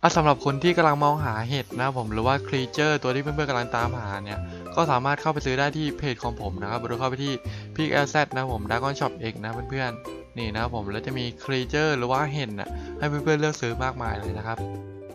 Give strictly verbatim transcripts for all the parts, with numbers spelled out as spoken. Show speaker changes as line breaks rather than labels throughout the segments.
อ่ะสำหรับคนที่กำลังมองหาเห็ดนะผมหรือว่าครีเจอร์ตัวที่เพื่อนๆกำลังตามหาเนี่ยก็สามารถเข้าไปซื้อได้ที่เพจของผมนะครับหรือเข้าไปที่ พิก แอล แซด นะผม Dragon Shop X นะเพื่อนๆนี่นะผมแล้วจะมีครีเจอร์หรือว่าเห็ดนะให้เพื่อนๆเลือกซื้อมากมายเลยนะครับ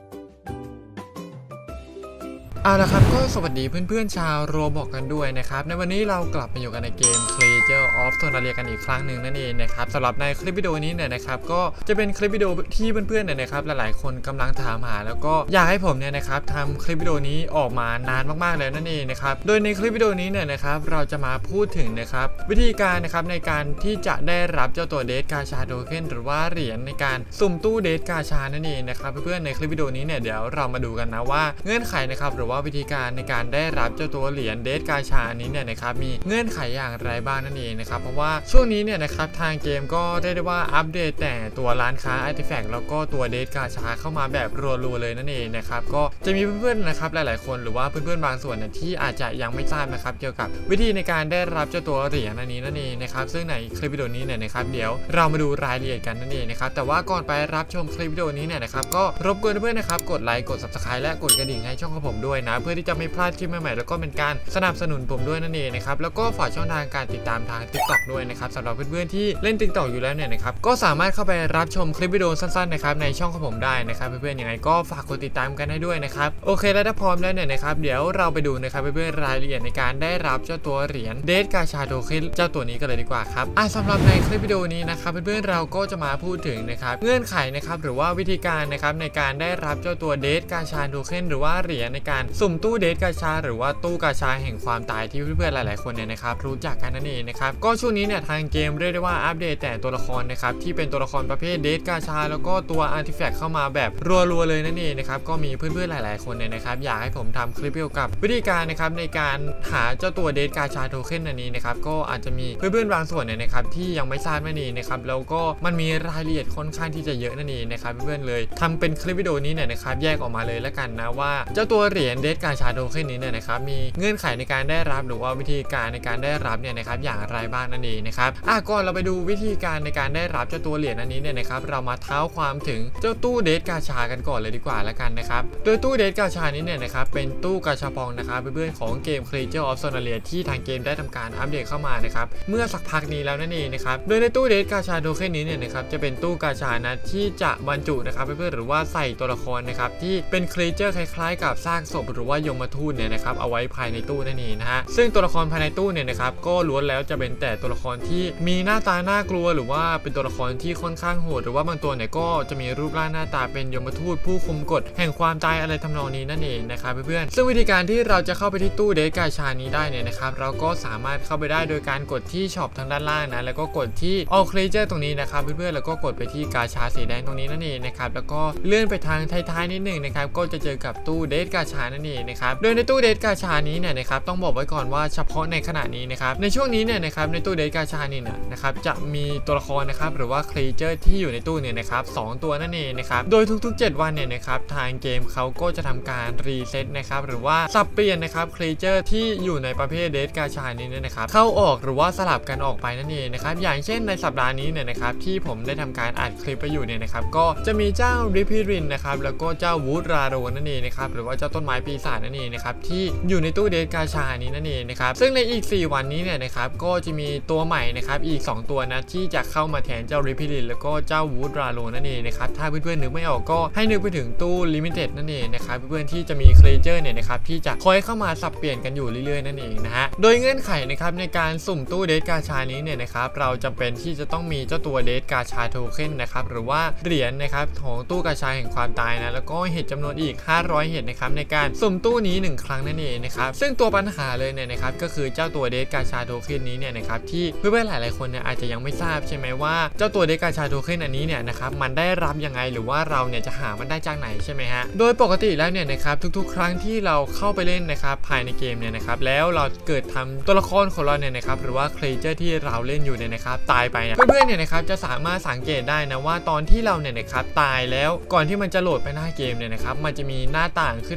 เอาละครับก็สวัสดีเพื่อนๆชาวโรบอกกันด้วยนะครับในวันนี้เรากลับมาอยู่กันในเกม Creature of Terraria กันอีกครั้งหนึ่งนั่นเองนะครับสำหรับในคลิปวิดีโอนี้เนี่ยนะครับก็จะเป็นคลิปวิดีโอที่เพื่อนๆเนี่ยนะครับหลายๆคนกำลังถามหาแล้วก็อยากให้ผมเนี่ยนะครับทำคลิปวิดีโอนี้ออกมานานมากๆแล้วนั่นเองนะครับโดยในคลิปวิดีโอนี้เนี่ยนะครับเราจะมาพูดถึงนะครับวิธีการนะครับในการที่จะได้รับเจ้าตัวเดทกาชาโทเค็นหรือว่าเหรียญในการสุ่มตู้เดทกาชานั่นเองนะครับเพื่อนๆในคลิปวิดีโอนี้เนี่ยเดี๋ยวเรามาดูกันนะว่าเงื่อนไขนะครับหรือว่าวิธีการในการได้รับเจ้าตัวเหรียญเดทกาชานี้เนี่ยนะครับมีเงื่อนไขอย่างไรบ้างนั่นเองนะครับเพราะว่าช่วงนี้เนี่ยนะครับทางเกมก็ได้ได้ว่าอัปเดตแต่ตัวร้านค้าอาร์ติแฟกต์แล้วก็ตัวเดทกาชาเข้ามาแบบรัวๆเลยนั่นเองนะครับก็จะมีเพื่อนๆนะครับหลายๆคนหรือว่าเพื่อนๆบางส่วนเนี่ยที่อาจจะยังไม่ทราบนะครับเกี่ยวกับวิธีในการได้รับเจ้าตัวเหรียญอันนี้นั่นเองนะครับซึ่งในคลิปวิดีโอนี้เนี่ยนะครับเดี๋ยวเรามาดูรายละเอียดกันนั่นเองนะครับแต่ว่าก่อนไปรับชมคลิปวิดีโอนี้เนี่ยนะครับก็รบกวนเพื่อนๆนะครับกดไลค์กด ซับสไครบ์ และกดกระดิ่งให้ช่องของผมด้วยนะเพื่อที่จะไม่พลาดคลิปใหม่ๆแล้วก็เป็นการสนับสนุนผมด้วยนั่นเองนะครับแล้วก็ฝากช่องทางการติดตามทาง ติ๊กต็อก ด้วยนะครับสำหรับเพื่อนๆที่เล่น ติ๊กต็อก อยู่แล้วเนี่ยนะครับก็สามารถเข้าไปรับชมคลิปวิดีโอสั้นๆนะครับในช่องของผมได้นะครับเพื่อนๆยังไงก็ฝากกดติดตามกันให้ด้วยนะครับโอเคแล้วถ้าพร้อมแล้วเนี่ยนะครับเดี๋ยวเราไปดูนะครับเพื่อนๆรายละเอียดในการได้รับเจ้าตัวเหรียญเดทกาชาโทเค็นเจ้าตัวนี้กันเลยดีกว่าครับอ่ะสำหรับในคลิปวิดีโอนี้นะครับเพื่อนๆเราก็จะมาพูดถึงนะครับเงื่อนไขนะครับหรือว่าวิธีการนะครับในการได้รับเจ้าตัวเดทกาชาโทเค็นหรือว่าเหรียญในการสุ่มตู้เดทกาชาหรือว่าตู้กาชาแห่งความตายที่เพื่อนๆหลายๆคนเนี่ยนะครับรู้จักกันนั่นเองนะครับก็ช่วงนี้เนี่ยทางเกมเรียกได้ว่าอัปเดตแต่ตัวละครนะครับที่เป็นตัวละครประเภทเดทกาชาแล้วก็ตัวอาร์ติแฟกต์เข้ามาแบบรัวๆเลยนั่นเองนะครับก็มีเพื่อนๆหลายๆคนเนี่ยนะครับอยากให้ผมทำคลิปเกี่ยวกับวิธีการนะครับในการหาเจ้าตัวเดทกาชาโทเค็นอันนี้นะครับก็อาจจะมีเพื่อนๆบางส่วนเนี่ยนะครับที่ยังไม่ทราบนั่นเองนะครับแล้วก็มันมีรายละเอียดค่อนข้างที่จะเยอะนั่นเองนะครับเพื่อนๆเลยทำเป็นคลิปวิดีโอนี้เนี่ยนะครับแยกออกมาเลยแล้วกันนะว่าเจ้าตัวเหรียญเดทกาชาโทเค็นนี้เนี่ยนะครับมีเงื่อนไขในการได้รับหรือว่าวิธีการในการได้รับเนี่ยนะครับอย่างไรบ้างนั่นเองนะครับอ่ะก่อนเราไปดูวิธีการในการได้รับเจ้าตัวเหรียญอันนี้เนี่ยนะครับเรามาเท้าความถึงเจ้าตู้เดทกาชากันก่อนเลยดีกว่าแล้วกันนะครับโดยตู้เดทกาชานี้เนี่ยนะครับเป็นตู้กาชาปองนะครับเพื่อนๆของเกม Creature of Terraria ที่ทางเกมได้ทำการอัปเดตเข้ามานะครับเมื่อสักพักนี้แล้วนั่นเองนะครับโดยในตู้เดทกาชาโทเค็นนี้เนี่ยนะครับจะเป็นตู้กาชานะที่จะบรรจุนะครับเพื่อนๆหรือว่าใส่ตัวละครนะครับที่เป็น Creature คล้ายๆกับซากศพหรือว่ายมทูตเนี่ยนะครับเอาไว้ภายในตู้นั่นเองนะฮะซึ่งตัวละครภายในตู้เนี่ยนะครับก็ล้วนแล้วจะเป็นแต่ตัวละครที่มีหน้าตาน่ากลัวหรือว่าเป็นตัวละครที่ค่อนข้างโหดหรือว่าบางตัวเนี่ยก็จะมีรูปร่างหน้าตาเป็นยมทูตผู้คุมกฎแห่งความตายอะไรทำนองนี้นั่นเองนะครับเพื่อนๆซึ่งวิธีการที่เราจะเข้าไปที่ตู้เดทกาชานี้ได้เนี่ยนะครับเราก็สามารถเข้าไปได้โดยการกดที่ช็อปทางด้านล่างนะแล้วก็กดที่ All Creature ตรงนี้นะครับเพื่อนๆแล้วก็กดไปที่กาชาสีแดงตรงนี้นั่นเองนะครับแล้วก็เลื่อนไปทางท้ายๆนิดหนึ่งนะครับก็จะเจอกับตู้เดทกาชานั่นเองนะครับโดยในตู้เดทกาชานี้เนี่ยนะครับต้องบอกไว้ก่อนว่าเฉพาะในขณะนี้นะครับในช่วงนี้เนี่ยนะครับในตู้เดทกาชานี่เนี่ยนะครับจะมีตัวละครนะครับหรือว่า Creature ที่อยู่ในตู้เนี่ยนะครับสองตัวนั่นเองนะครับโดยทุกๆเจ็ดวันเนี่ยนะครับทางเกมเขาก็จะทำการรีเซ็ตนะครับหรือว่าสับเปลี่ยนนะครับ Creature ที่อยู่ในประเภทเดทกาชานี้เนี่ยนะครับเข้าออกหรือว่าสลับกันออกไปนั่นเองนะครับอย่างเช่นในสัปดาห์นี้เนี่ยนะครับที่ผมได้ทำการอัดคลิปไปอยู่เนี่ยนะครับก็จะมีเจ้าริพิรินนะครับแล้วก็เจ้าวูดราโรนั่นเองนะครับหรือว่าเจ้าต้นไม้ปีศาจนั่นเองนะครับที่อยู่ในตู้เดทกาชานี้นั่นเองนะครับซึ่งในอีกสี่วันนี้เนี่ยนะครับก็จะมีตัวใหม่นะครับอีกสองตัวนะที่จะเข้ามาแทนเจ้าริพิรินแล้วก็เจ้าวูดราโรนั่นเองนะครับถ้าเพื่อนๆนึกไม่ออกก็ให้นึกไปถึงตู้ลิมิเต็ดนั่นเองนะครับเพื่อนๆที่จะมีเครเจอร์เนี่ยนะครับที่จะคอยเข้ามาสับเปลี่ยนกันอยู่เรื่อยๆนั่นเองนะฮะโดยเงื่อนไขนะครับในการสุ่มตู้เดทกาชานี้เนี่ยนะครับเราจำเป็นที่จะต้องมีเจ้าตัวเดทกาชาโทเค็นนะครับหรือว่าเหรียญนะครับของตู้กาชาแห่งความตายนะแล้วก็เห็ดจำนวนอีกห้าร้อยเห็ดนะครับในการสุ่มตู้นี้หนึ่งครั้งนั่นเองนะครับซึ่งตัวปัญหาเลยเนี่ยนะครับก็คือเจ้าตัวเดทกาชาโทเค็นนี้เนี่ยนะครับที่เพื่อนๆหลายๆคนเนี่ยอาจจะยังไม่ทราบใช่ไหมว่าเจ้าตัวเดทกาชาโทเค็นอันนี้เนี่ยนะครับมันได้รับยังไงหรือว่าเราเนี่ยจะหามันได้จากไหนใช่ไหมฮะโดยปกติแล้วเนี่ยนะครับทุกๆครั้งที่เราเข้าไปเล่นนะครับภายในเกมเนี่ยนะครับแล้วเราเกิดทำตัวละครของเราเนี่ยนะครับหรือว่าเครเจอร์ที่เราเล่นอยู่เนี่ยนะครับตายไปเนี่ยเพื่อนๆเนี่ยนะครับจะสามารถสังเกตได้นะว่าตอนที่เราเนี่ยนะครับตายแล้วก่อนที่มันจะโหลดไปหน้าเกมเนี่ยนะครับมันจะมีหน้าต่างขึ้นมาหน้าต่าง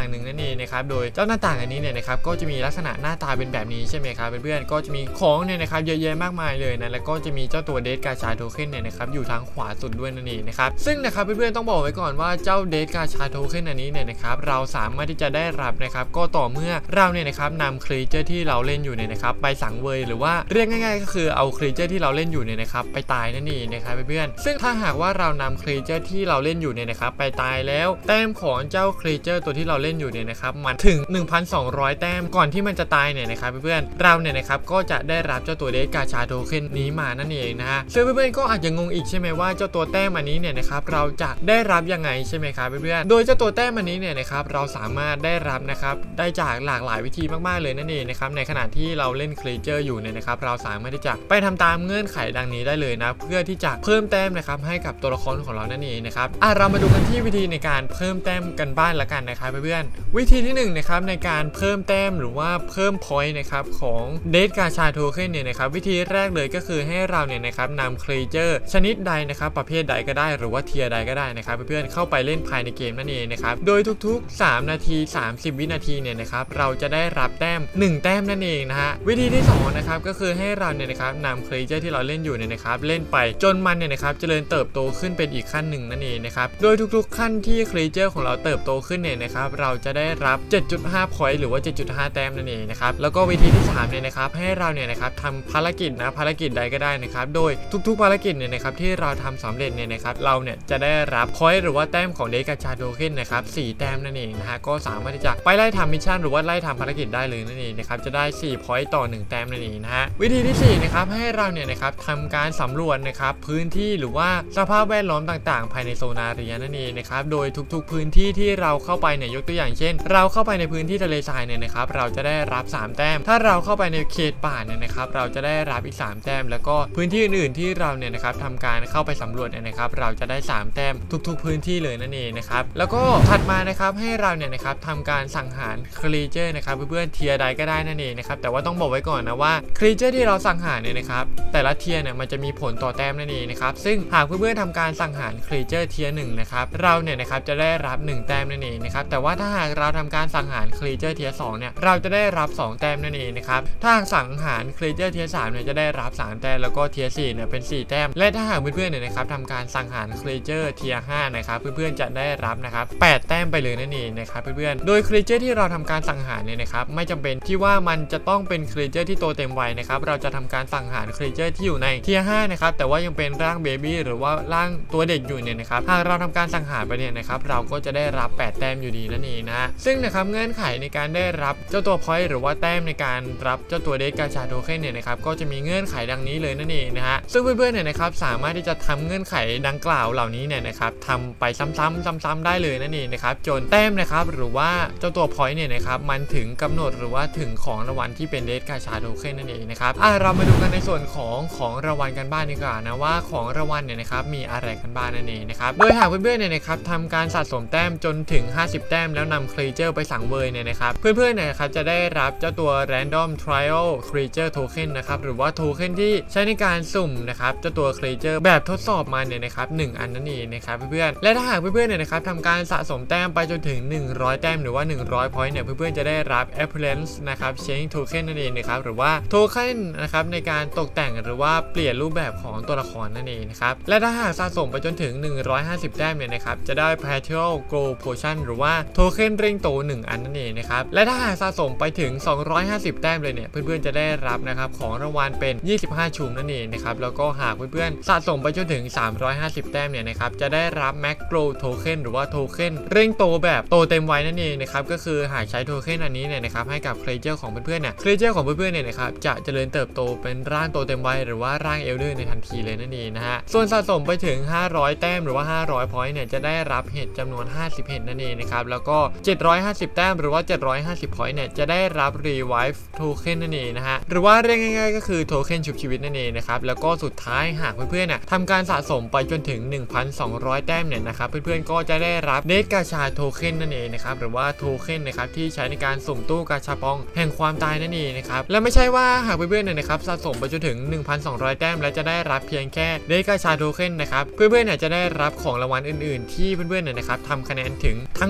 างหนึ่งนั่นเองนะครับโดยเจ้าหน้าต่างอันนี้เนี่ยนะครับก็จะมีลักษณะหน้าตาเป็นแบบนี้ใช่ไหมครับเพื่อนๆก็จะมีของเนี่ยนะครับเยอะแยะมากมายเลยนะแล้วก็จะมีเจ้าตัวเดทกาชาโทเค็นเนี่ยนะครับอยู่ทางขวาสุดด้วยนั่นเองนะครับซึ่งนะครับเพื่อนๆต้องบอกไว้ก่อนว่าเจ้าเดทกาชาโทเค็นอันนี้เนี่ยนะครับเราสามารถที่จะได้รับนะครับก็ต่อเมื่อเราเนี่ยนะครับนำครีเจอร์ที่เราเล่นอยู่เนี่ยนะครับไปสังเวยหรือว่าเรียกง่ายๆก็คือเอาครีเจอร์ที่เราเล่นอยู่เนี่ยนะครับไปตายนั่นเองนะครับเพื่อนๆซึ่งถ้าหากว่าเรานำครีเจอร์ที่เราเล่นอยู่เนี่ยนะครับไปตายแล้วแต้มของเจ้าครีเจอร์ตัวที่เราเล่นอยู่เนี่ยนะครับมันถึง หนึ่งพันสองร้อย แต้มก่อนที่มันจะตายเนี่ยนะครับเพื่อนๆเราเนี่ยนะครับก็จะได้รับเจ้าตัวเดทกาชาโทเค็นนี้มานั่นเองนะฮะซึ่งเพื่อนๆก็อาจจะงงอีกใช่ไหมว่าเจ้าตัวแต้มอันนี้เนี่ยนะครับเราจะได้รับยังไงใช่ไหมครับเพื่อนๆโดยเจ้าตัวแต้มอันนี้เนี่ยนะครับเราสามารถได้รับนะครับได้จากหลากหลายวิธีมากๆเลยนั่นเองนะครับในขณะที่เราเล่นครีเจอร์อยู่เนี่ยนะครับเราสามารถที่จะไปทำตามเงื่อนไขดังนี้ได้เลยนะเพื่อที่จะเพิ่มแต้มนะครับให้กับตัวละครของเรานั่นเองนะครับอ่ะเรามาดูกันที่วิธีในการเพิ่มแต้มกันบ้างละกันนะครับเพื่อนๆวิธีที่หนึ่งนะครับในการเพิ่มแต้มหรือว่าเพิ่มพอยต์นะครับของเดทกาชาโทเค็นเนี่ยนะครับวิธีแรกเลยก็คือให้เราเนี่ยนะครับนำครีเจอร์ชนิดใดนะครับประเภทใดก็ได้หรือว่าเทียร์ใดก็ได้นะครับเพื่อนๆเข้าไปเล่นภายในเกมนั่นเองนะครับโดยทุกๆสามนาทีสามสิบวินาทีเนี่ยนะครับเราจะได้รับแต้มหนึ่งแต้มนั่นเองนะฮะวิธีที่สองนะครับก็คือให้เราเนี่ยนะครับนำครีเจอร์ที่เราเล่นอยู่เนี่ยนะครับเล่นไปจนมันเนี่ยนะครับเจริญเติบโตขึ้นเป็นอีกขั้นหนึ่งนั่นเองนะครับโดยทุกๆขั้นที่ครีเจอร์ของเราเติบโตขึ้นเนี่ยนะครับเราจะได้รับ เจ็ดจุดห้า พอยต์หรือว่า เจ็ดจุดห้า แต้มนั่นเองนะครับแล้วก็วิธีที่สามเนี่ยนะครับให้เราเนี่ยนะครับทำภารกิจนะภารกิจใดก็ได้นะครับโดยทุกๆภารกิจเนี่ยนะครับที่เราทำสำเร็จเนี่ยนะครับเราเนี่ยจะได้รับพอยต์หรือว่าแต้มของเดทกาชาโทเค็นนะครับสี่แต้มนั่นเองนะฮะก็สามารถที่จะไปไล่ทำมิชชั่นหรือว่าไล่ทำภารกิจได้เลยนั่นเองนะครับจะได้สี่พอยต์ต่อหนึ่งแต้มนั่นเองนะฮะวิธีที่สี่นะครับให้เราเนี่ยนะครับทำการสำรวจนะครับพื้นที่หรือว่าสภาพแวดล้อมต่างๆภายในโซนอาเรียนั่นเองนะครับโดยทุกๆพื้นที่ที่เราเข้าไปเนี่ยยกตัวอย่างเช่นเราเข้าไปในพื้นที่ทะเลทรายเนี่ยนะครับเราจะได้รับสามแต้มถ้าเราเข้าไปในเขตป่าเนี่ยนะครับเราจะได้รับอีกสามแต้มแล้วก็พื้นที่อื่นๆที่เราเนี่ยนะครับทำการเข้าไปสำรวจเนี่ยนะครับเราจะได้สามแต้มทุกๆพื้นที่เลยนั่นเองนะครับแล้วก็ถัดมานะครับให้เราเนี่ยนะครับทำการสังหารครีเจอร์นะครับเพื่อนๆเทียร์ใดก็ได้นั่นเองนะครับแต่ว่าต้องบอกไว้ก่อนนะว่าครีเจอร์ที่เราสังหารเนี่ยนะครับแต่ละเทียร์เนี่ยมันจะมีผลต่อแต้มนั่นเองนะครับซึ่งหากเพื่อนๆทำการสังหารครีเจอร์เทียร์หนึ่งนะครับเราเนี่ยนะครับจะได้รับหนึ่งแต้มนั่นเองนะครับแต่ว่าถ้าหากเราทำการสังหารครีเจอร์เทียร์สองเนี่ยเราจะได้รับสองแต้มนั่นเองนะครับถ้าหากสังหารครีเจอร์เทียร์สามเนี่ยจะได้รับสามแต้มแล้วก็เทียร์สี่เนี่ยเป็นสี่แต้มและถ้าหากเพื่อนๆเนี่ยนะครับทำการสังหารครีเจอร์เทียร์ห้านะครับเพื่อนๆจะได้รับนะครับแปดแต้มไปเลยนั่นเองนะครับเพื่อนๆโดยครีเจอร์ที่เราทำการสังหารเนี่ยนะครับไม่จำเป็นที่ว่ามันจะต้องเป็นครีเจอร์ที่โตเต็มวัยนะครับเราจะทำการสังหารครีเจอร์ที่อยู่ในเทียร์ห้านะครับแต่ว่ายังเป็นร่างเบบี้หรือว่าร่างตัวเด็กอยู่เนี่ยนะครับหากเราทำการสังหารไปเนี่ยนะครับเราก็จะได้รับแปดแต้มอยู่ดีนั่นเองนะซึ่งนะครับเงื่อนไขในการได้รับเจ้าตัวพอยต์หรือว่าแต้มในการรับเจ้าตัวเดทกาชาโทเค็นเนี่ยนะครับก็จะมีเงื่อนไขดังนี้เลยนั่นเองนะฮะซึ่งเพื่อนๆเนี่ยนะครับสามารถที่จะทำเงื่อนไขดังกล่าวเหล่านี้เนี่ยนะครับทำไปซ้ำๆซ้ำๆได้เลยนั่นเองนะครับจนแต้มนะครับหรือว่าเจ้าตัวพอยต์เนี่ยนะครับมันถึงกำหนดหรือว่าถึงของรางวัลที่เป็นเดทกาชาโทเค็นนั่นเองนะครับอ่ะเรามาดูกันในส่วนของของรางวัลกันบ้างดีกว่านะว่าของรางวัลเนี่ยนะครับมีอะไรกันบ้างนั่นเองนะครับโดยหากเพื่อนๆเนี่ยนะครับทำการสะสมแต้มจนถึงห้าสิบแต้มแล้วนำครีเจอร์ไปสังเวยเนี่ยนะครับเพื่อนๆเนี่ยครับจะได้รับเจ้าตัว Random Trial Creature Token นะครับหรือว่าโทเค็นที่ใช้ในการสุ่มนะครับเจ้าตัวครีเจอร์แบบทดสอบมาเนี่ยนะครับหนึ่งอันนั่นเองนะครับเพื่อนๆและถ้าหากเพื่อนๆเนี่ยนะครับทำการสะสมแต้มไปจนถึงหนึ่งร้อยแต้มหรือว่าหนึ่งร้อย point เนี่ยเพื่อนๆจะได้รับ Appearance นะครับ Change Token นั่นเองนะครับหรือว่าโทเค็นนะครับในการตกแต่งหรือว่าเปลี่ยนรูปแบบของตัวละครนั่นเองนะครับและถ้าหากสะสมไปจนถึงหนึ่งร้อยห้าสิบแต้มเนี่ยนะครับจะได้ Partial Glow Potion หรือว่าโทเค็นเร่งโตหนึ่งอันนั่นเองนะครับและถ้าหากสะสมไปถึงสองร้อยห้าสิบแต้มเลยเนี่ยเพื่อนๆจะได้รับนะครับของรางวัลเป็นยี่สิบห้าชูมนั่นเองนะครับแล้วก็หากเพื่อนๆสะสมไปจนถึงสามร้อยห้าสิบแต้มเนี่ยนะครับจะได้รับ Max Grow Token หรือว่าโทเค็นเร่งโตแบบโตเต็มวัยนั่นเองนะครับก็คือหากใช้โทเค็นอันนี้เนี่ยนะครับให้กับครีเจอร์ของเพื่อนๆเนี่ยครีเจอร์ของเพื่อนๆเนี่ยนะครับจะเจริญเติบโตเป็นร่างโตเต็มวัยหรือว่าร่างเอลเดอร์ในทันทีเลยนั่นเองนะฮะส่วนสะสมไปถึงห้าร้อยแต้มหรือว่าห้าร้อย point เนี่ยจะได้รับเห็ดจำนวนห้าสิบเห็ดนั่นเองนะครับแล้วก็เจ็ดร้อยห้าสิบแต้มหรือว่าเจ็ดร้อยห้าสิบ point เนี่ยจะได้รับ Revive Token นั่นเองนะฮะหรือว่าเรียกง่ายๆก็คือโทเค็นชุบชีวิตนั่นเองนะครับแล้วก็สุดท้ายหากเพื่อนๆเนี่ยทำการสะสมไปจนถึง หนึ่งพันสองร้อย แต้มเนี่ยนะครับเพื่อนๆก็จะได้รับเดทกาชาโทเค็นนั่นเองนะครับหรือว่าโทเค็นนะครับที่ใช้ในการสุ่มตู้กาชาปองแห่งความตายนั่นเองนะครับและไม่ใช่ว่าหากเพื่อนๆเนี่ยนะครับสะสมไปจนถึง หนึ่งพันสองร้อย แต้มและจะได้รับเพียงแค่เดทกาชาโทเค็นนะครับเพื่อนๆเนี่ยจะได้รับของรางวัลอื่นๆที่เพื่อนๆเนี่ยนะครับทำคะแนนถึงทั้งหมดเลยนั่น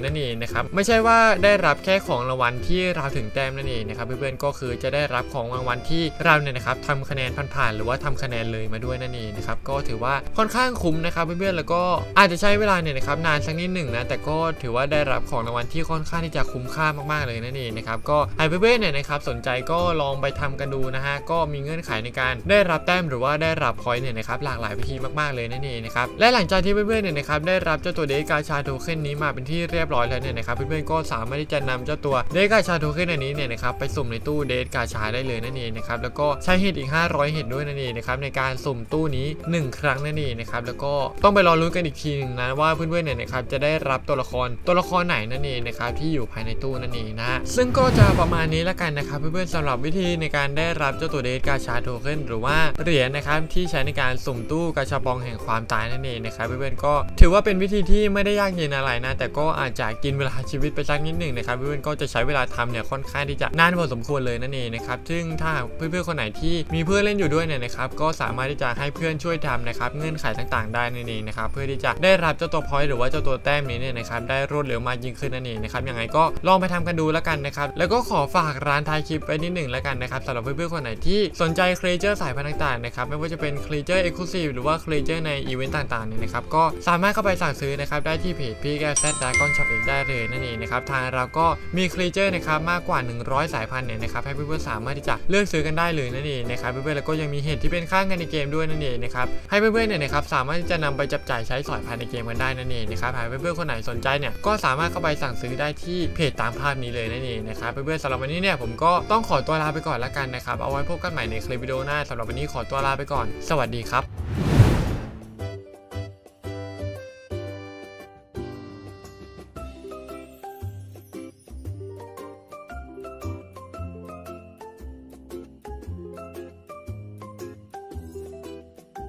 นั่นเองนะครับไม่ใช่ว่าได้รับแค่ของรางวัลที่เราถึงแต้มนั่นเองนะครับเพื่อนๆก็คือจะได้รับของรางวัลที่เราเนี่ยนะครับทำคะแนนผ่านๆหรือว่าทำคะแนนเลยมาด้วยนั่นเองนะครับก็ถือว่าค่อนข้างคุ้มนะครับเพื่อนๆแล้วก็อาจจะใช้เวลาเนี่ยนะครับนานสักนิดหนึ่งนะแต่ก็ถือว่าได้รับของรางวัลที่ค่อนข้างที่จะคุ้มค่ามากๆเลยนั่นเองนะครับก็ให้เพื่อนๆเนี่ยนะครับสนใจก็ลองไปทำกันดูนะฮะก็มีเงื่อนไขในการได้รับแต้มหรือว่าได้รับพอยต์เนี่ยนะครับหลากหลายวิธีมากๆเลยนั่นเองนะครับและหลังจากที่เพื่อนๆเนี่ยนะครับได้รับเจ้าตัวเดกาชาโทเค็นนี้มาเป็นที่เรียบร้อยแล้วเนี่ยนะครับเพื่อนๆก็สามารถที่จะนำเจ้าตัวเดกาชาโทเค็นอันนี้เนี่ยนะครับไปสุ่มในตู้เดกาชาได้เลยนั่นเองนะครับแล้วก็ใช้เห็ดอีกห้าร้อยเห็ดด้วยนั่นเองนะครับในการสุ่มตู้นี้หนึ่งครั้งนั่นเองนะครับแล้วก็ต้องไปรอลุ้นกันอีกทีนึงนะว่าเพื่อนๆเนี่ยนะครับจะได้รับตัวละครตัวละครไหนนั่นเองนะครับที่อยู่ภายในตู้นั่นเองนะซึ่งก็จะประมาณนี้ละกันนะครับเพื่อนๆสำหรับวิธีในการได้รับเจ้าตัวเดกาชาโทเค็นหรือว่าเหรียญนะครับที่ใช้ในการสุ่มตู้กาชาปองแห่งความตายนั่นเองนะครับเพื่อนๆก็ถือว่าเป็นวิธีที่ไม่ได้ยากเย็นอะไรนะแต่ก็อาจจะกินเวลาชีวิตไปสักนิดหนึ่งนะครับเพื่อนๆก็จะใช้เวลาทำเนี่ยค่อนข้างที่จะนานพอสมควรเลยนั่นเองนะครับซึ่งถ้าเพื่อนๆคนไหนที่มีเพื่อนเล่นอยู่ด้วยเนี่ยนะครับก็สามารถที่จะให้เพื่อนช่วยทำนะครับเงื่อนไขต่างๆได้นั่นเองนะครับเพื่อที่จะได้รับเจ้าตัวพอยต์หรือว่าเจ้าตัวแต้มนี้เนี่ยนะครับได้รวดเร็วมากยิ่งขึ้นนั่นเองนะครับยังไงก็ลองไปทำกันดูแล้วกันนะครับแล้วก็ขอฝากร้านท้ายคลิปไว้นิดหนึ่งแล้วกันนะครับสำหรับเพื่อนๆคนไหนที่สนใจครีเจอร์สายพันธุ์ต่างๆนะครับไม่ว่าจะเป็นครีเจอร์เอ็กซ์คลูซีฟหรือว่าครีเจอร์ในอีเวนต์ต่างๆเนี่ยนะครับก็สามารถเข้าไปสั่งซื้อนะครับได้ที่เพจพี่แกแซดดากอนช็อปเองได้เลยนั่นเองนะครับทางเราก็มีครีเจอร์นะครับมากกว่าหนึ่งร้อยสายพันธุ์เนี่ยนะครับให้เพื่อนๆสามารถที่จะเลือกซื้อกันได้เลยนั่นเองนะครับเพื่อนๆแล้วก็ยังมีเห็ดที่เป็นข้างกันในเกมด้วยนั่นเองนะครับให้เพื่อนๆเนี่ยนะครับสามารถที่จะนำไปจับจ่ายใช้สอยภายในเกมกันได้นั่นเองนะครับหากเพื่อนๆคนไหนสนใจเนี่ยก็สามารถเข้าไปสั่งซื้อได้ที่เพจตามภาพนี้เลยนั่นเองนะครับเพื่อนๆสำหรับวันนี้เนี่ยผมก็ต้องขอตัวลาไปก่อนละกันนะครับเอาไว้พบกันใหม่ในคลิปวิดีโอหน้าสำหรับวันนี้ขอตัวลาไปก่อนสวัสดีครับ